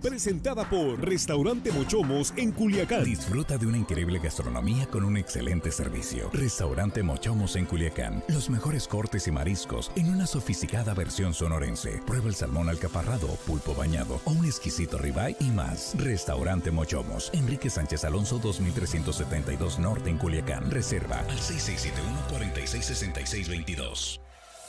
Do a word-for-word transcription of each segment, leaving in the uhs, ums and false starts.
Presentada por Restaurante Mochomos en Culiacán. Disfruta de una increíble gastronomía con un excelente servicio. Restaurante Mochomos en Culiacán. Los mejores cortes y mariscos en una sofisticada versión sonorense. Prueba el salmón alcaparrado, pulpo bañado o un exquisito ribeye y más. Restaurante Mochomos. Enrique Sánchez Alonso dos mil trescientos setenta y dos Norte en Culiacán. Reserva al seis seis siete uno, cuatro seis seis seis dos dos.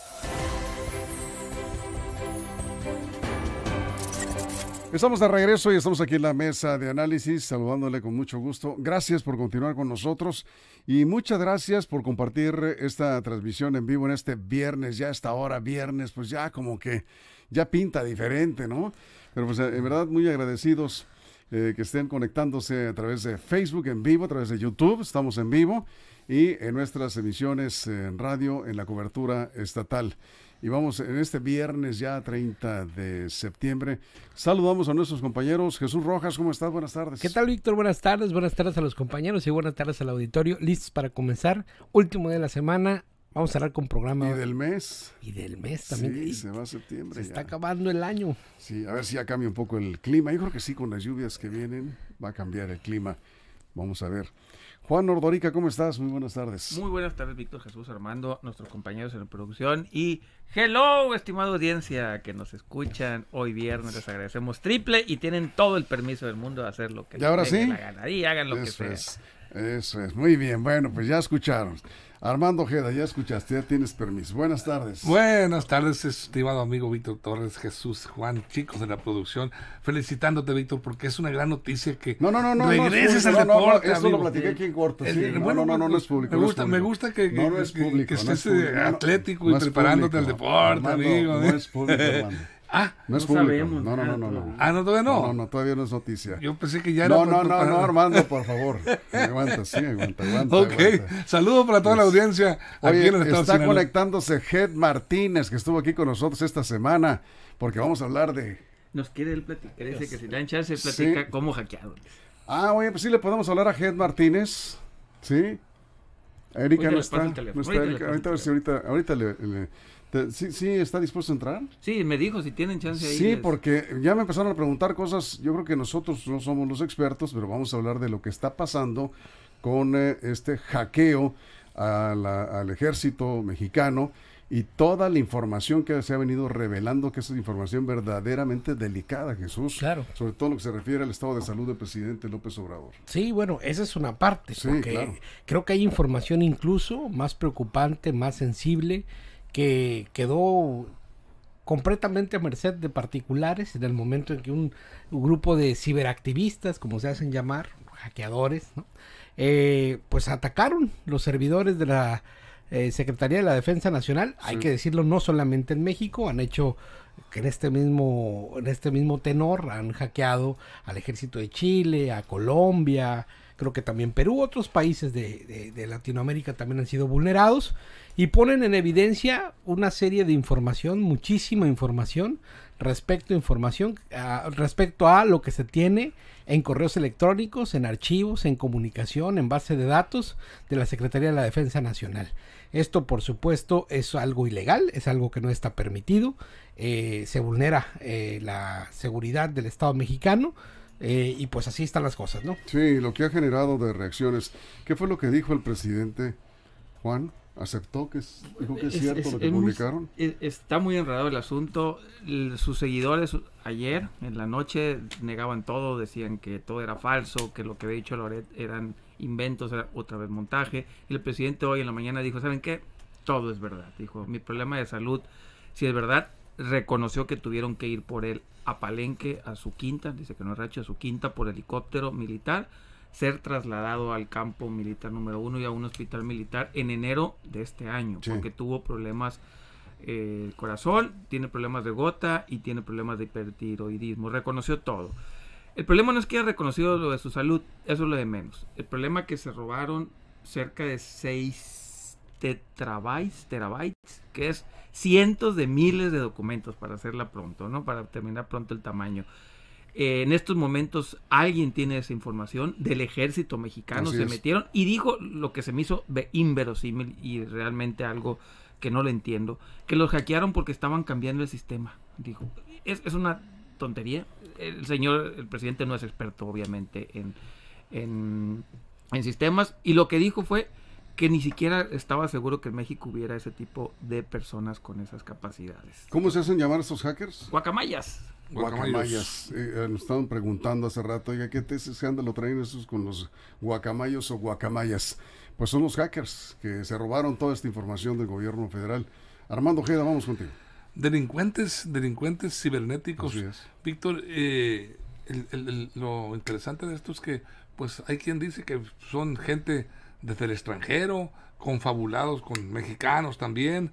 Estamos de regreso y estamos aquí en la mesa de análisis, saludándole con mucho gusto. Gracias por continuar con nosotros y muchas gracias por compartir esta transmisión en vivo en este viernes, ya a esta hora, viernes, pues ya como que ya pinta diferente, ¿no? Pero pues en verdad muy agradecidos eh, que estén conectándose a través de Facebook en vivo, a través de YouTube, estamos en vivo y en nuestras emisiones en radio, en la cobertura estatal. Y vamos, en este viernes ya treinta de septiembre, saludamos a nuestros compañeros. Jesús Rojas, ¿cómo estás? Buenas tardes. ¿Qué tal, Víctor? Buenas tardes, buenas tardes a los compañeros y buenas tardes al auditorio. Listos para comenzar, último día de la semana, vamos a hablar con programa. Y del mes. Y del mes también. Sí, y se va a septiembre. Se ya está acabando el año. Sí, a ver si ya cambia un poco el clima. Yo creo que sí, con las lluvias que vienen va a cambiar el clima. Vamos a ver. Juan Ordorica, ¿cómo estás? Muy buenas tardes. Muy buenas tardes, Víctor, Jesús, Armando, nuestros compañeros en la producción y hello, estimada audiencia que nos escuchan hoy viernes, les agradecemos triple y tienen todo el permiso del mundo de hacer lo que ¿Y ahora les dé sí? la gana y hagan lo Eso que es, sea. Eso es, muy bien, bueno, pues ya escucharon. Armando Ojeda, ya escuchaste, ya tienes permiso. Buenas tardes. Buenas tardes, estimado amigo Víctor Torres, Jesús, Juan, chicos de la producción, felicitándote, Víctor, porque es una gran noticia que no, no, no, no, regreses no, al no, no, deporte. No, eso amigo. lo platiqué aquí en corto, sí. El, no, bueno, no, no, no, no es público. Me gusta, no es me público. gusta que, no, no es público, que, que no estés es público, atlético no, y no preparándote público. al deporte, Armando, amigo. No es público, Armando. Ah, no es no público. sabemos No, no, no, no, nada no. Ah, no, todavía no. No, no, no, todavía no es noticia. Yo pensé que ya era. No, no, no, para... no, Armando, por favor. Aguanta, sí, aguanta, aguanta. Ok, aguanta. saludos para toda la audiencia. Oye, aquí en el estado está de Sinaloa. conectándose Hed Martínez, que estuvo aquí con nosotros esta semana, porque vamos a hablar de... Nos quiere él platicar, dice que si le dan chance platica Sí. cómo hackeado. Ah, oye, pues sí le podemos hablar a Hed Martínez, ¿sí? Erika Ahorita no les está, paso el teléfono, no está ahorita les Erika, paso ahorita a ver el si ahorita, ahorita le... le- te- sí, sí, ¿está dispuesto a entrar? Sí, me dijo si tienen chance ahí. Sí, les- porque ya me empezaron a preguntar cosas, yo creo que nosotros no somos los expertos, pero vamos a hablar de lo que está pasando con eh, este hackeo a la- al ejército mexicano y toda la información que se ha venido revelando, que es información verdaderamente delicada, Jesús. Claro. Sobre todo lo que se refiere al estado de salud del presidente López Obrador. Sí, bueno, esa es una parte, Sí, porque claro. creo que hay información incluso más preocupante, más sensible, que quedó completamente a merced de particulares en el momento en que un, un grupo de ciberactivistas, como se hacen llamar, hackeadores, ¿no? Eh, pues atacaron los servidores de la eh, Secretaría de la Defensa Nacional. Sí. Hay que decirlo, no solamente en México, han hecho que en este mismo en este mismo tenor han hackeado al ejército de Chile, a Colombia, creo que también Perú, otros países de, de, de Latinoamérica también han sido vulnerados y ponen en evidencia una serie de información, muchísima información respecto a información a, respecto a lo que se tiene en correos electrónicos, en archivos, en comunicación, en base de datos de la Secretaría de la Defensa Nacional. Esto, por supuesto, es algo ilegal, es algo que no está permitido, eh, se vulnera eh, la seguridad del Estado mexicano, eh, y pues así están las cosas, ¿no? Sí, lo que ha generado de reacciones. ¿Qué fue lo que dijo el presidente, Juan? ¿Aceptó que es, dijo que es, es cierto es, lo que muy, publicaron? es, está muy enredado el asunto. El, sus seguidores ayer en la noche negaban todo, decían que todo era falso, que lo que había dicho Loret eran inventos, era otra vez montaje. Y el presidente hoy en la mañana dijo, ¿saben qué? Todo es verdad. Dijo, mi problema de salud, si es verdad, reconoció que tuvieron que ir por él a Palenque, a su quinta, dice que no es rancho, a su quinta por helicóptero militar, ser trasladado al campo militar número uno y a un hospital militar en enero de este año, sí. Porque tuvo problemas eh, el corazón, tiene problemas de gota y tiene problemas de hipertiroidismo. Reconoció todo. El problema no es que haya reconocido lo de su salud, eso es lo de menos. El problema es que se robaron cerca de seis tetrabytes, terabytes, que es cientos de miles de documentos, para hacerla pronto, ¿no? Para terminar pronto el tamaño. Eh, en estos momentos alguien tiene esa información del ejército mexicano. Así se es. metieron y dijo lo que se me hizo inverosímil y realmente algo que no lo entiendo, que los hackearon porque estaban cambiando el sistema. Dijo, es, es una tontería. El señor, el presidente no es experto, obviamente, en, en, en sistemas, y lo que dijo fue que ni siquiera estaba seguro que en México hubiera ese tipo de personas con esas capacidades. ¿Cómo se hacen llamar estos hackers? Guacamayas. Guacamayas. Eh, nos estaban preguntando hace rato, oiga, ¿qué escándalo traen esos con los guacamayos o guacamayas? Pues son los hackers que se robaron toda esta información del gobierno federal. Armando Ojeda, vamos contigo. Delincuentes, delincuentes cibernéticos. Así es. Víctor, eh, el, el, el, lo interesante de esto es que pues hay quien dice que son gente desde el extranjero, confabulados con mexicanos también,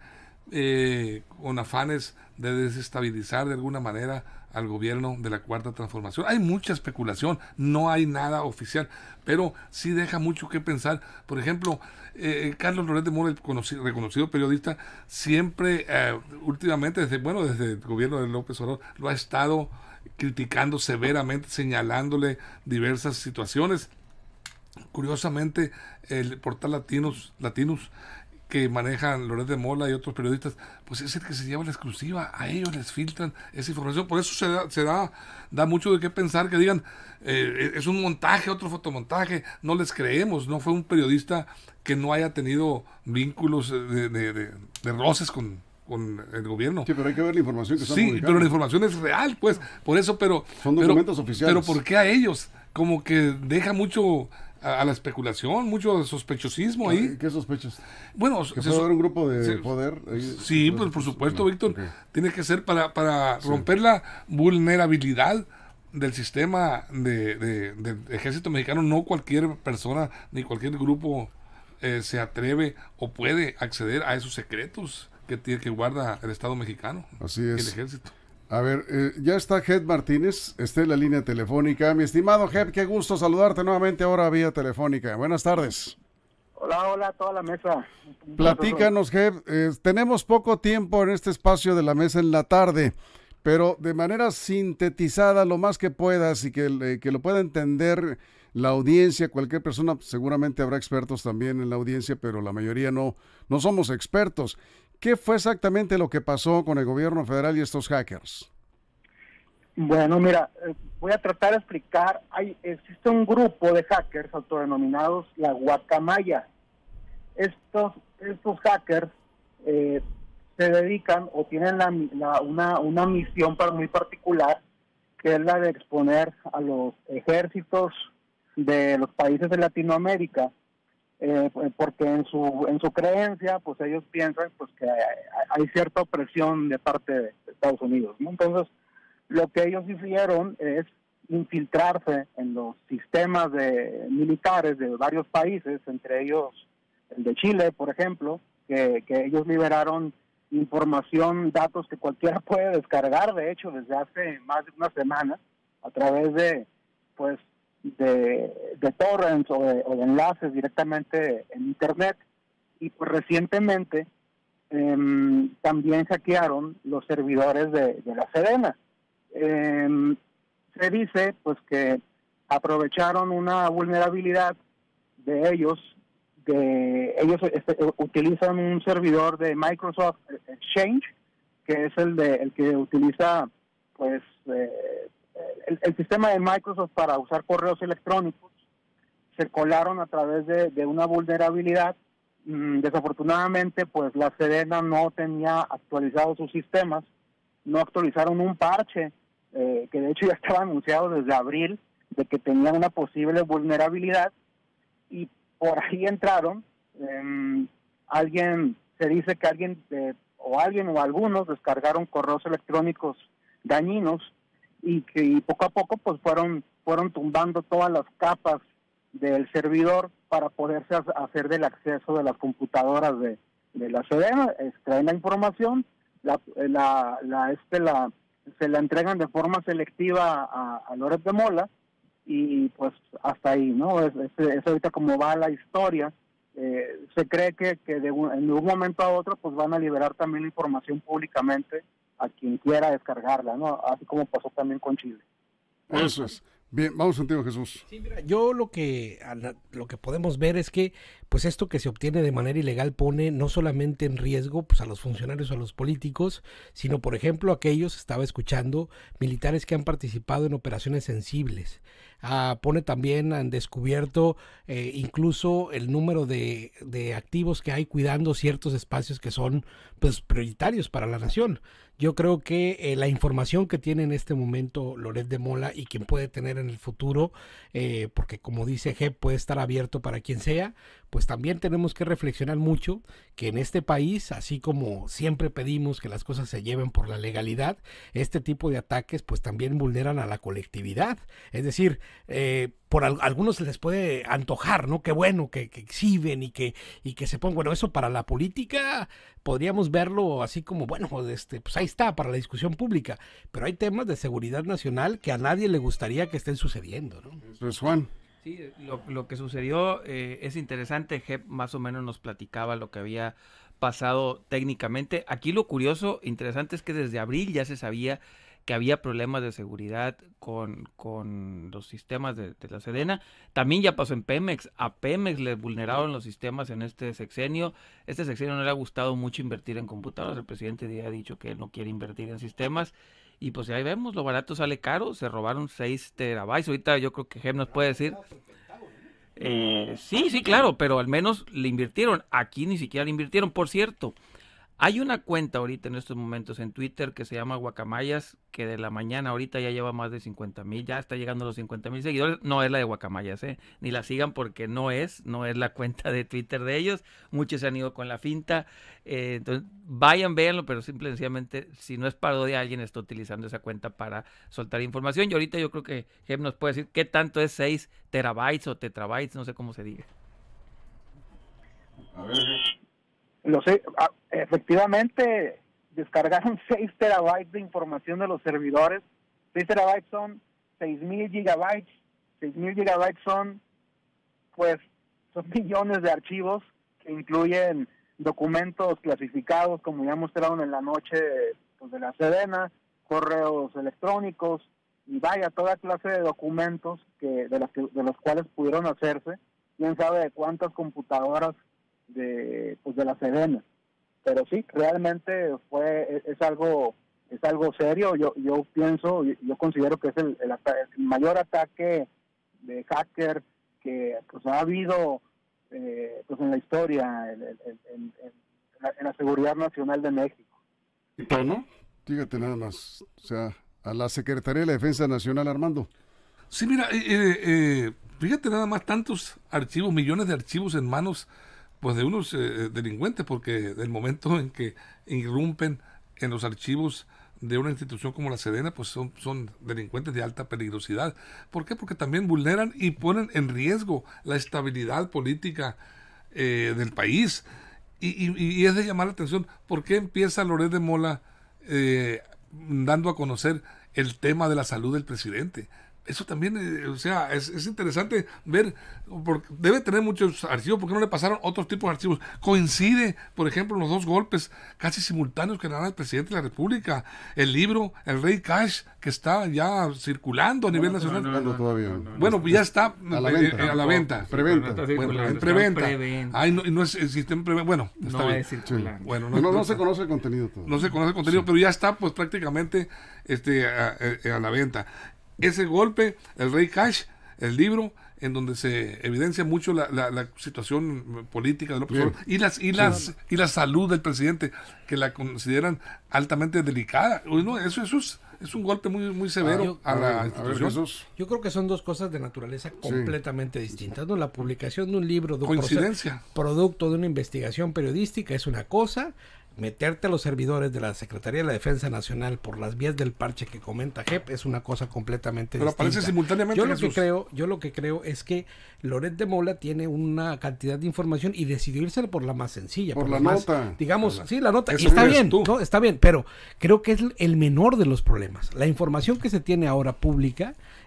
eh, con afanes de desestabilizar de alguna manera al gobierno de la Cuarta Transformación. Hay mucha especulación, no hay nada oficial, pero sí deja mucho que pensar. Por ejemplo, eh, Carlos Loret de Mola, el conocido, reconocido periodista, siempre, eh, últimamente, desde bueno, desde el gobierno de López Obrador, lo ha estado criticando severamente, señalándole diversas situaciones. Curiosamente, el portal Latinos, Latinos que manejan Loret de Mola y otros periodistas, pues es el que se lleva la exclusiva, a ellos les filtran esa información, por eso se da, se da, da mucho de qué pensar, que digan, eh, es un montaje, otro fotomontaje, no les creemos, no fue un periodista que no haya tenido vínculos de, de, de, de roces con, con el gobierno. Sí, pero hay que ver la información que están Sí, publicando. pero la información es real, pues, por eso, pero... Son documentos pero, oficiales. Pero ¿por qué a ellos? Como que deja mucho a, a la especulación, mucho sospechosismo ahí. ¿Qué sospechas? Bueno, ¿Que se, puede haber un grupo de se, poder? Ahí, sí, pues por supuesto, no, Víctor. okay. Tiene que ser para, para sí. romper la vulnerabilidad del sistema de, de, del ejército mexicano. No cualquier persona ni cualquier grupo eh, se atreve o puede acceder a esos secretos que tiene que guarda el Estado mexicano. Así el es. ejército. A ver, eh, ya está Jed Martínez, está en la línea telefónica. Mi estimado Jed, qué gusto saludarte nuevamente ahora vía telefónica. Buenas tardes. Hola, hola a toda la mesa. Platícanos, Jed. Eh, tenemos poco tiempo en este espacio de la mesa en la tarde, pero de manera sintetizada lo más que puedas y que, eh, que lo pueda entender la audiencia, cualquier persona, seguramente habrá expertos también en la audiencia, pero la mayoría no, no somos expertos. ¿Qué fue exactamente lo que pasó con el gobierno federal y estos hackers? Bueno, mira, voy a tratar de explicar. Hay, existe un grupo de hackers autodenominados la Guacamaya. Estos, estos hackers eh, se dedican o tienen la, la, una, una misión para muy particular, que es la de exponer a los ejércitos de los países de Latinoamérica, eh, porque en su en su creencia, pues ellos piensan pues que hay, hay cierta opresión de parte de Estados Unidos, ¿no? Entonces, lo que ellos hicieron es infiltrarse en los sistemas de militares de varios países, entre ellos el de Chile, por ejemplo, que, que ellos liberaron información, datos que cualquiera puede descargar, de hecho, desde hace más de una semana, a través de, pues, de, de torrents o de, o de enlaces directamente en internet. Y pues recientemente eh, también hackearon los servidores de, de la Sedena. Eh, se dice pues que aprovecharon una vulnerabilidad de ellos, de ellos este, utilizan un servidor de Microsoft Exchange, que es el de el que utiliza pues eh, el, el sistema de Microsoft para usar correos electrónicos. Se colaron a través de, de una vulnerabilidad. Mm, desafortunadamente pues la Sedena no tenía actualizados sus sistemas, no actualizaron un parche eh, que de hecho ya estaba anunciado desde abril de que tenían una posible vulnerabilidad, y por ahí entraron. Eh, alguien, se dice que alguien eh, o alguien o algunos descargaron correos electrónicos dañinos y que y poco a poco pues fueron fueron tumbando todas las capas del servidor para poderse hacer del acceso de las computadoras de, de la Sedena. Extraen la información, la, la, la, este, la, se la entregan de forma selectiva a, a Loret de Mola, y pues hasta ahí, ¿no? Es, es, es ahorita como va la historia. Eh, se cree que, que de un, en un momento a otro pues van a liberar también la información públicamente a quien quiera descargarla, ¿no? Así como pasó también con Chile. Eso es. Bien, vamos contigo, Jesús. Sí, mira, yo lo que lo que podemos ver es que pues esto que se obtiene de manera ilegal pone no solamente en riesgo pues a los funcionarios o a los políticos, sino por ejemplo aquellos, estaba escuchando, militares que han participado en operaciones sensibles. Ah, pone también en descubierto eh, incluso el número de, de activos que hay cuidando ciertos espacios que son pues prioritarios para la nación. Yo creo que eh, la información que tiene en este momento Loret de Mola y quien puede tener en el futuro, eh, porque como dice G, puede estar abierto para quien sea, pues también tenemos que reflexionar mucho que en este país, así como siempre pedimos que las cosas se lleven por la legalidad, este tipo de ataques pues también vulneran a la colectividad. Es decir, eh, por al, algunos se les puede antojar, ¿no? Qué bueno que, que exhiben y que, y que se pongan, bueno, eso para la política podríamos verlo así como, bueno, este, pues ahí está, para la discusión pública, pero hay temas de seguridad nacional que a nadie le gustaría que estén sucediendo, ¿no? Eso es, Juan. Sí, lo, lo que sucedió eh, es interesante. Jep más o menos nos platicaba lo que había pasado técnicamente. Aquí lo curioso, interesante es que desde abril ya se sabía que había problemas de seguridad con, con los sistemas de, de la Sedena. También ya pasó en Pemex. A Pemex le vulneraron los sistemas en este sexenio. Este sexenio no le ha gustado mucho invertir en computadoras. El presidente ya ha dicho que él no quiere invertir en sistemas. Y pues ahí vemos, lo barato sale caro. Se robaron seis terabytes. Ahorita yo creo que Gem nos puede decir... Eh, sí, sí, claro, pero al menos le invirtieron. Aquí ni siquiera le invirtieron. Por cierto, hay una cuenta ahorita en estos momentos en Twitter que se llama Guacamayas, que de la mañana ahorita ya lleva más de cincuenta mil, ya está llegando a los cincuenta mil seguidores. No es la de Guacamayas, ¿eh? Ni la sigan porque no es, no es la cuenta de Twitter de ellos. Muchos se han ido con la finta. Eh, entonces, vayan, véanlo, pero simple y sencillamente, si no es parodia, alguien está utilizando esa cuenta para soltar información. Y ahorita yo creo que Gem nos puede decir qué tanto es seis terabytes o tetrabytes, no sé cómo se diga. A ver, Lo sé, efectivamente descargaron seis terabytes de información de los servidores. seis terabytes son seis mil gigabytes. seis mil gigabytes son, pues, son millones de archivos que incluyen documentos clasificados, como ya mostraron en la noche, pues, de la Sedena, correos electrónicos, y vaya, toda clase de documentos que de, las que, de los cuales pudieron hacerse, quién sabe de cuántas computadoras de pues de la Sedena. Pero sí, realmente fue es algo es algo serio. Yo yo pienso, yo considero que es el, el, el mayor ataque de hacker que pues ha habido eh, pues en la historia en, en, en, en, la, en la seguridad nacional de México. ¿No? Fíjate nada más, o sea, a la Secretaría de la Defensa Nacional, Armando. Sí, mira, eh, eh, fíjate nada más, tantos archivos, millones de archivos en manos pues de unos eh, delincuentes, porque del momento en que irrumpen en los archivos de una institución como la Sedena, pues son, son delincuentes de alta peligrosidad. ¿Por qué? Porque también vulneran y ponen en riesgo la estabilidad política eh, del país. Y, y, y es de llamar la atención, ¿por qué empieza Loret de Mola eh, dando a conocer el tema de la salud del presidente? Eso también, eh, o sea, es, es interesante ver, porque debe tener muchos archivos, porque no le pasaron otros tipos de archivos. Coincide, por ejemplo, los dos golpes casi simultáneos que le dan al presidente de la República. El libro, El Rey Cash, que está ya circulando a nivel no, nacional. No, no, no, todavía. No, no, bueno, ya está a la venta. Eh, a la venta. Preventa. No bueno, en preventa. Ay, no, no es el sistema preventa. Bueno, está no bien. Es circular. Sí. Bueno, no, no, no se conoce el contenido todavía. No se conoce el contenido, sí. Pero ya está, pues prácticamente este, a, a, a la venta. Ese golpe, El Rey Cash, el libro, en donde se evidencia mucho la, la, la situación política de López Obrador y las y las sí. y la salud del presidente, que la consideran altamente delicada. No, eso, eso es, es un golpe muy muy severo ah, yo, a, a la ver, institución. A ver, yo creo que son dos cosas de naturaleza completamente sí. distintas. ¿No? La publicación de un libro, de un coincidencia, proceso, producto de una investigación periodística es una cosa. Meterte a los servidores de la Secretaría de la Defensa Nacional por las vías del parche que comenta Jep es una cosa completamente Pero distinta. Pero aparece simultáneamente, yo lo Jesús. que creo, yo lo que creo es que Loret de Mola tiene una cantidad de información y decidió irse por la más sencilla, por, por la, la más, nota, digamos, la, sí, la nota, y está bien, no, está bien, pero creo que es el menor de los problemas. La información que se tiene ahora pública es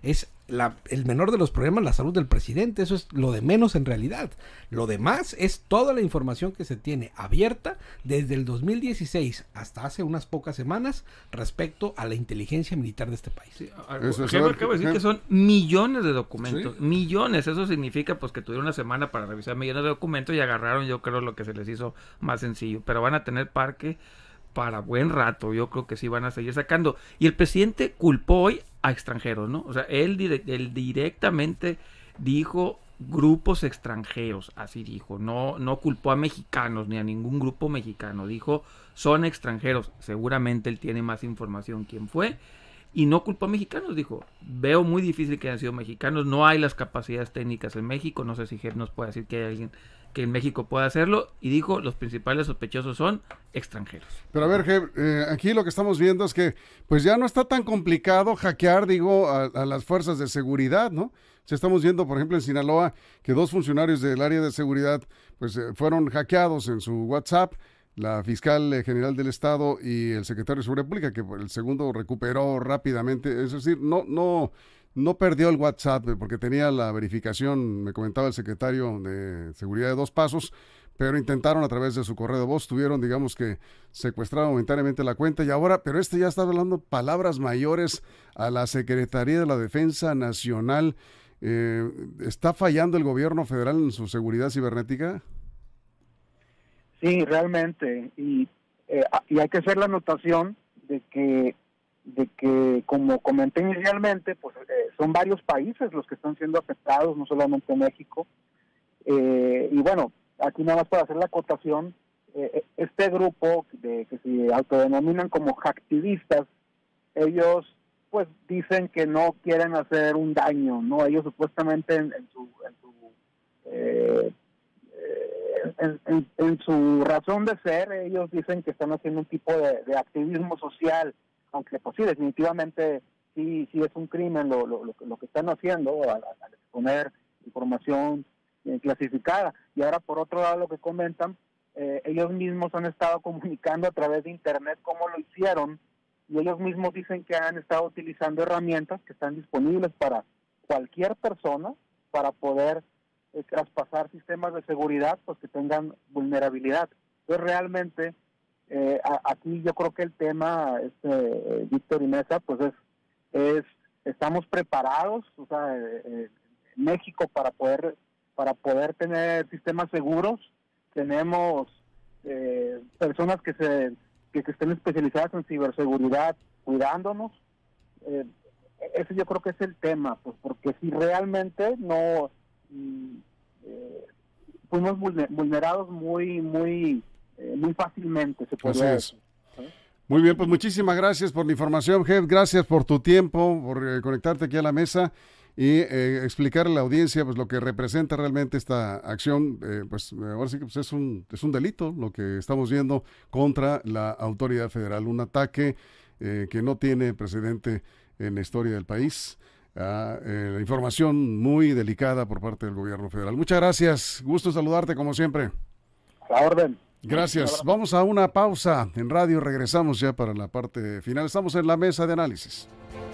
la, el menor de los problemas la salud del presidente, eso es lo de menos en realidad. Lo demás es toda la información que se tiene abierta desde el dos mil dieciséis hasta hace unas pocas semanas respecto a la inteligencia militar de este país. Sí, eso, acabo de decir que son millones de documentos, ¿sí? millones, eso significa pues que tuvieron una semana para revisar millones de documentos y agarraron, yo creo, lo que se les hizo más sencillo, pero van a tener parque para buen rato, yo creo que sí van a seguir sacando. Y el presidente culpó hoy a extranjeros, ¿no? O sea, él, direct, él directamente dijo grupos extranjeros, así dijo, no, no culpó a mexicanos ni a ningún grupo mexicano, dijo son extranjeros, seguramente él tiene más información quién fue, y no culpó a mexicanos, dijo, veo muy difícil que hayan sido mexicanos, no hay las capacidades técnicas en México, no sé si Jeff nos puede decir que hay alguien que en México pueda hacerlo, y dijo, los principales sospechosos son extranjeros. Pero a ver, Jeff, eh, aquí lo que estamos viendo es que pues ya no está tan complicado hackear, digo, a, a las fuerzas de seguridad, ¿no? Si estamos viendo, por ejemplo, en Sinaloa, que dos funcionarios del área de seguridad pues eh, fueron hackeados en su WhatsApp, la fiscal eh, general del estado y el secretario de Seguridad Pública, que el segundo recuperó rápidamente, es decir, no, no, no perdió el WhatsApp porque tenía la verificación, me comentaba el secretario de Seguridad de dos pasos, pero intentaron a través de su correo de voz, tuvieron, digamos que, secuestrar momentáneamente la cuenta y ahora, pero este ya está hablando palabras mayores a la Secretaría de la Defensa Nacional. Eh, ¿Está fallando el gobierno federal en su seguridad cibernética? Sí, realmente, y, eh, y hay que hacer la anotación de que, de que como comenté inicialmente, pues eh, son varios países los que están siendo afectados, no solamente México, eh, y bueno, aquí nada más para hacer la acotación, eh, este grupo de que se autodenominan como hacktivistas, ellos pues dicen que no quieren hacer un daño, ¿no? Ellos supuestamente en, en su... En su eh, En, en, en su razón de ser, ellos dicen que están haciendo un tipo de, de activismo social, aunque pues sí, definitivamente sí, sí es un crimen lo, lo, lo, lo que están haciendo al, al exponer información eh, clasificada. Y ahora por otro lado lo que comentan, eh, ellos mismos han estado comunicando a través de internet cómo lo hicieron, y ellos mismos dicen que han estado utilizando herramientas que están disponibles para cualquier persona para poder Eh, traspasar sistemas de seguridad pues que tengan vulnerabilidad. Entonces realmente eh, a, aquí yo creo que el tema, este, eh, Víctor y Mesa, pues es, es estamos preparados, o sea, eh, eh, México para poder para poder tener sistemas seguros, tenemos eh, personas que se que, que estén especializadas en ciberseguridad cuidándonos. Eh, ese yo creo que es el tema, pues porque si realmente no Y, eh, fuimos vulnerados muy muy eh, muy fácilmente, se podría decir. ¿Eh? Muy bien, pues muchísimas gracias por la información, Jeff, gracias por tu tiempo, por eh, conectarte aquí a la mesa y eh, explicarle a la audiencia pues lo que representa realmente esta acción. Eh, pues ahora sí que pues, es un es un delito lo que estamos viendo contra la autoridad federal, un ataque eh, que no tiene precedente en la historia del país. Ah, eh, la información muy delicada por parte del gobierno federal. Muchas gracias, gusto saludarte como siempre. A la orden. Gracias, vamos a una pausa en radio, regresamos ya para la parte final, estamos en la mesa de análisis.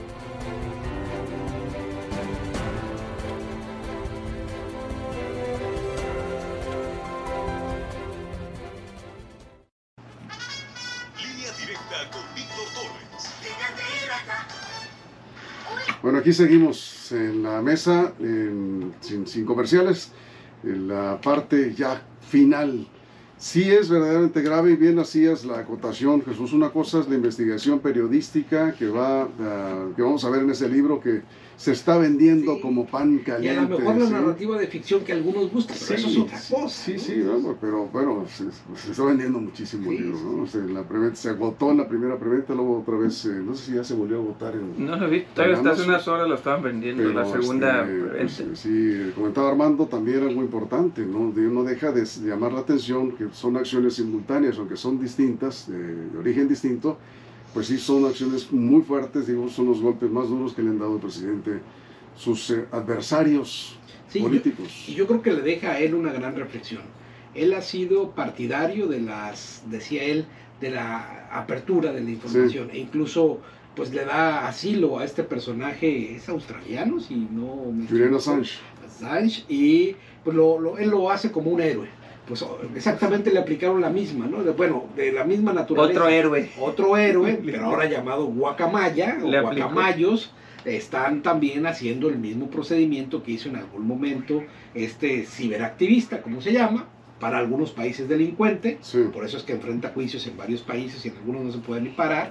Bueno, aquí seguimos en la mesa, en, sin, sin comerciales, en la parte ya final. Sí es verdaderamente grave y bien hacías la acotación, Jesús. Una cosa es la investigación periodística que va uh, que vamos a ver en ese libro que se está vendiendo sí. como pan caliente. Y a lo mejor la ¿sí? narrativa de ficción que a algunos gusta, pero sí, eso es otra cosa. Sí, sí, ¿no? pero bueno, se, se está vendiendo muchísimo sí, el libro, ¿no? O sea, la preventa, se agotó en la primera preventa, luego otra vez, eh, no sé si ya se volvió a agotar. En, no lo vi, todavía hasta hace unas horas lo estaban vendiendo, pero, la segunda este, pues, sí, comentaba Armando, también es muy importante, ¿no? No deja de llamar la atención que son acciones simultáneas, aunque son distintas, de, de origen distinto, pues sí son acciones muy fuertes, digo, son los golpes más duros que le han dado al presidente sus eh, adversarios sí, políticos. Yo, y yo creo que le deja a él una gran reflexión. Él ha sido partidario de las, decía él, de la apertura de la información, sí. e incluso pues le da asilo a este personaje, es australiano, si no me Julian equivoco, Assange. Assange, y pues lo, lo, él lo hace como un héroe. Pues exactamente le aplicaron la misma, ¿no? De, bueno, de la misma naturaleza. Otro héroe. Otro héroe, pero ahora llamado guacamaya o Le aplicó. guacamayos, están también haciendo el mismo procedimiento que hizo en algún momento este ciberactivista, como se llama, para algunos países delincuente, Sí. por eso es que enfrenta juicios en varios países y en algunos no se puede ni parar.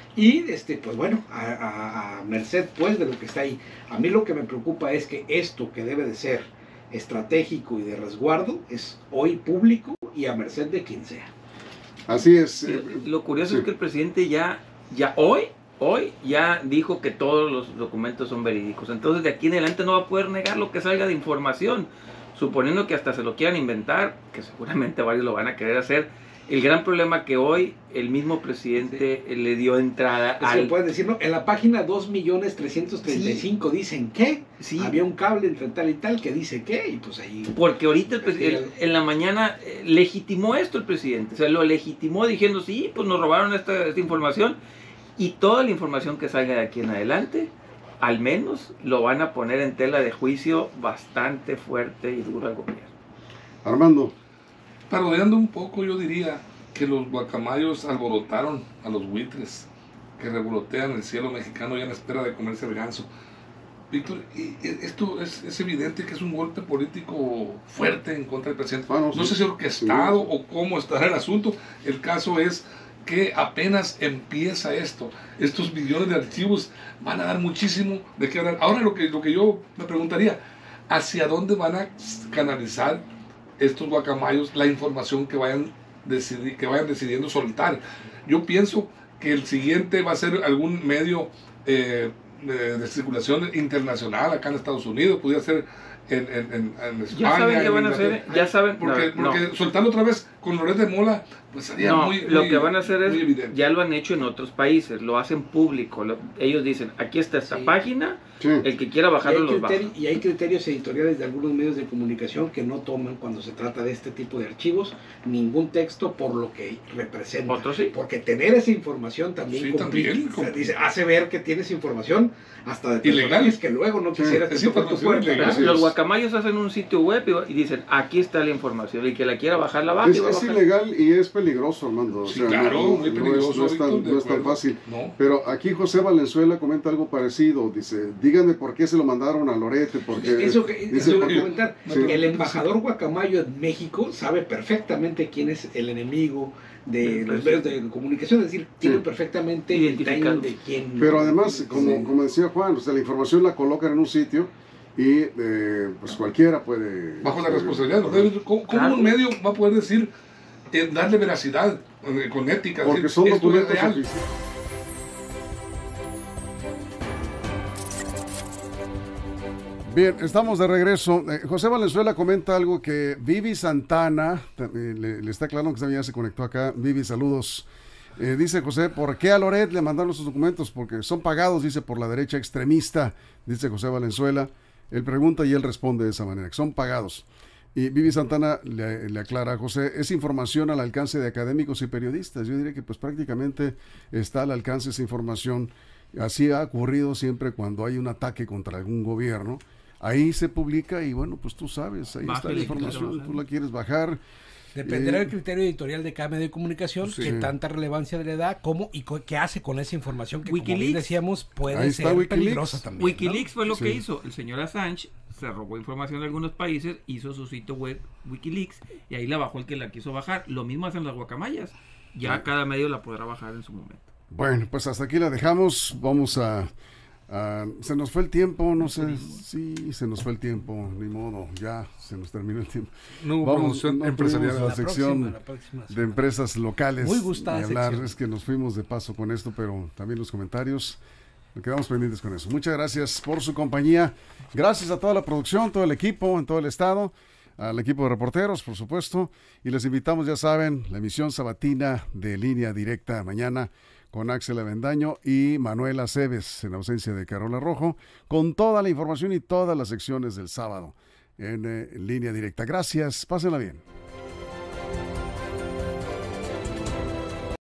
Y este, pues bueno, a, a, a merced pues de lo que está ahí. A mí lo que me preocupa es que esto que debe de ser estratégico y de resguardo es hoy público y a merced de quien sea. Así es. Y eh, Lo curioso sí. es que el presidente ya, ya hoy, hoy ya dijo que todos los documentos son verídicos. Entonces de aquí en adelante no va a poder negar lo que salga de información, suponiendo que hasta se lo quieran inventar, que seguramente varios lo van a querer hacer. El gran problema que hoy el mismo presidente sí. le dio entrada Eso al... pueden decir, ¿no? En la página dos millones trescientos treinta y cinco sí. dicen que sí. había un cable entre tal y tal que dice que, y pues ahí... Porque ahorita el el, el, en la mañana eh, legitimó esto el presidente, o sea, lo legitimó diciendo, sí, pues nos robaron esta, esta información, y toda la información que salga de aquí en adelante, al menos lo van a poner en tela de juicio bastante fuerte y duro al gobierno. Armando. Parodiando un poco, yo diría que los guacamayos alborotaron a los buitres que revolotean el cielo mexicano ya en espera de comerse el ganso. Víctor, esto es, es evidente que es un golpe político fuerte en contra del presidente. Ah, no, no sí. sé si orquestado sí. o cómo estará el asunto. El caso es que apenas empieza esto. Estos millones de archivos van a dar muchísimo de qué hablar. Ahora lo que, lo que yo me preguntaría, ¿hacia dónde van a canalizar estos guacamayos la información que vayan, decidi que vayan decidiendo soltar? Yo pienso que el siguiente va a ser algún medio eh, de, de circulación internacional acá en Estados Unidos, pudiera ser en, en, en, en España. Ya saben qué van a hacer, ya saben. Porque, no, porque no. soltarlo otra vez con Loret de Mola, pues sería no, muy, lo muy, que van a hacer es, evidente. ya lo han hecho en otros países, lo hacen público. Lo, ellos dicen, aquí está esta sí. página, Sí. el que quiera bajarlo los baja. Y hay criterios editoriales de algunos medios de comunicación que no toman cuando se trata de este tipo de archivos ningún texto por lo que representa. Otros sí. Porque tener esa información también, Sí, complica, también, o sea, dice, hace ver que tienes información hasta de Ilegal. personajes que luego no quisieras es que toque tu información puerta. ilegal. Así Los es. guacamayos hacen un sitio web y, y dicen, aquí está la información, y que la quiera bajar la baja. Es, y va a es bajar. ilegal y es peligroso, Armando. O Sí, sea, claro, no, muy no peligroso, es, no es tan, Víctor, de no es tan acuerdo. fácil. No. Pero aquí José Valenzuela comenta algo parecido. Dice, díganme por qué se lo mandaron a Lorete. Porque, Eso que dice, eso iba a porque- comentar. sí. El embajador guacamayo en México sabe perfectamente quién es el enemigo de los medios de comunicación, es decir, tiene Sí. perfectamente Identificado. el time de quién. Pero además, como, Sí. como decía Juan, o sea, la información la colocan en un sitio y eh, pues cualquiera puede... Bajo la puede- responsabilidad. ¿no? ¿Cómo, cómo Claro. un medio va a poder decir, eh, darle veracidad, eh, con ética? Porque decir, son esto es documentos real? oficiales. Bien, estamos de regreso. Eh, José Valenzuela comenta algo que Vivi Santana, eh, le, le está aclarando que también ya se conectó acá. Vivi, saludos. Eh, dice José, ¿por qué a Loret le mandaron sus documentos? Porque son pagados, dice, por la derecha extremista, dice José Valenzuela. Él pregunta y él responde de esa manera, que son pagados. Y Vivi Santana le, le aclara a José, es información al alcance de académicos y periodistas. Yo diría que pues prácticamente está al alcance esa información. Así ha ocurrido siempre cuando hay un ataque contra algún gobierno. Ahí se publica y bueno, pues tú sabes, ahí está la Bájale, información, claro, tú la quieres bajar. Dependerá Eh, del criterio editorial de cada medio de comunicación, Sí. que tanta relevancia le da, cómo y co- qué hace con esa información que, como bien Wikileaks. decíamos, puede Ahí está ser Wikileaks. peligrosa también. Wikileaks ¿no? fue lo Sí. que hizo. El señor Assange se robó información de algunos países, hizo su sitio web Wikileaks y ahí la bajó el que la quiso bajar. Lo mismo hacen las guacamayas. Ya cada medio la podrá bajar en su momento. Bueno, pues hasta aquí la dejamos. Vamos a, a- se nos fue el tiempo, no sé. Sí, se nos fue el tiempo, ni modo, ya se nos terminó el tiempo. No hubo promoción no empresarial. tuvimos La la sección próxima, la próxima de semana. empresas locales. Muy gustada y hablar. sección. Es que nos fuimos de paso con esto, pero también los comentarios. Nos quedamos pendientes con eso. Muchas gracias por su compañía. Gracias a toda la producción, todo el equipo en todo el estado, al equipo de reporteros, por supuesto. Y les invitamos, ya saben, la emisión sabatina de Línea Directa mañana con Axel Avendaño y Manuela Cebes, en ausencia de Carola Rojo, con toda la información y todas las secciones del sábado en eh, Línea Directa. Gracias, pásenla bien.